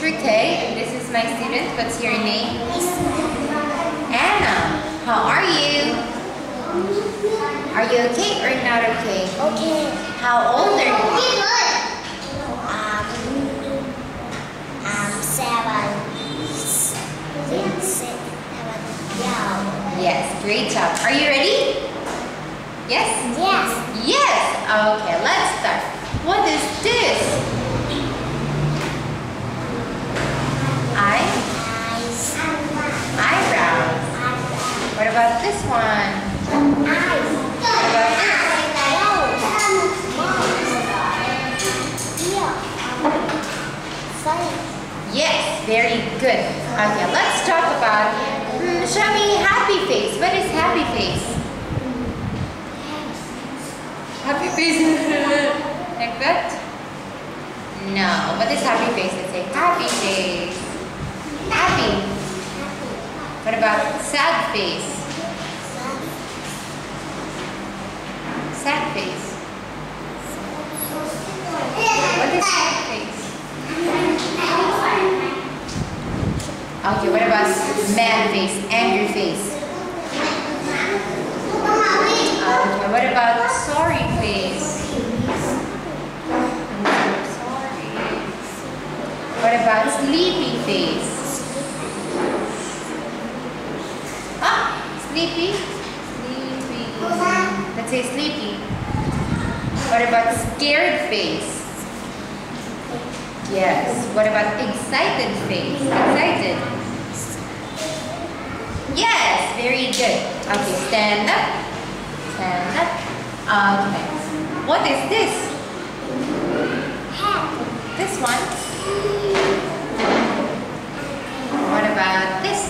Trute. This is my student. What's your name? Anna. How are you? Are you okay or not okay? Okay. How old are you? Seven. Yes, great job. Are you ready? Yes? Yes. Yes. Okay, let's start. What is this? Eyebrows. What about this one? What about this? Yes, very good. Okay, let's talk about, show me happy face. What is happy face? Happy face? Like that? No. What is happy face? Let's say happy face. Happy. What about sad face? Sad face. What is sad face? Okay, what about mad face, angry face? Okay, what about sorry face? Sorry. What about sleepy face? Sleepy? Sleepy. Let's say sleepy. What about scared face? Yes. What about excited face? Excited. Yes, very good. Okay, stand up. Stand up. Okay. What is this? Hat. This one. What about this?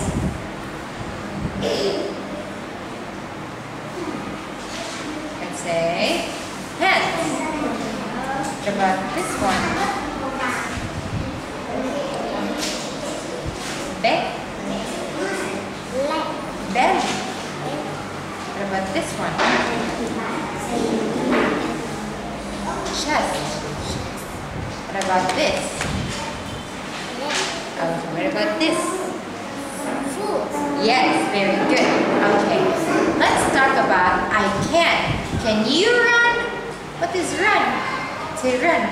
Let's say hands. What about this one? Belly. What about this one? Chest. What about this? Okay, what about this? Yes, very good. Okay, let's talk about I can. Can you run? What is run? Say run.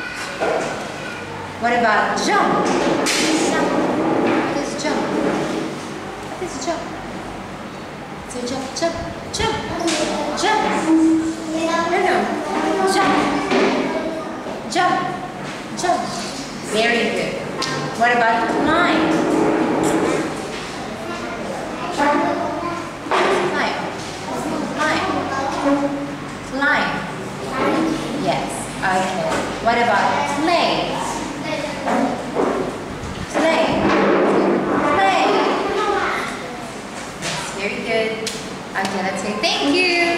What about jump? Jump. What is jump? What is jump? Say jump, jump, jump, jump. No. Jump. Jump. Jump. Very good. What about climb? Climb. Climb. Yes. Okay. What about play? Play. Play. Very good. Okay, let's say thank you.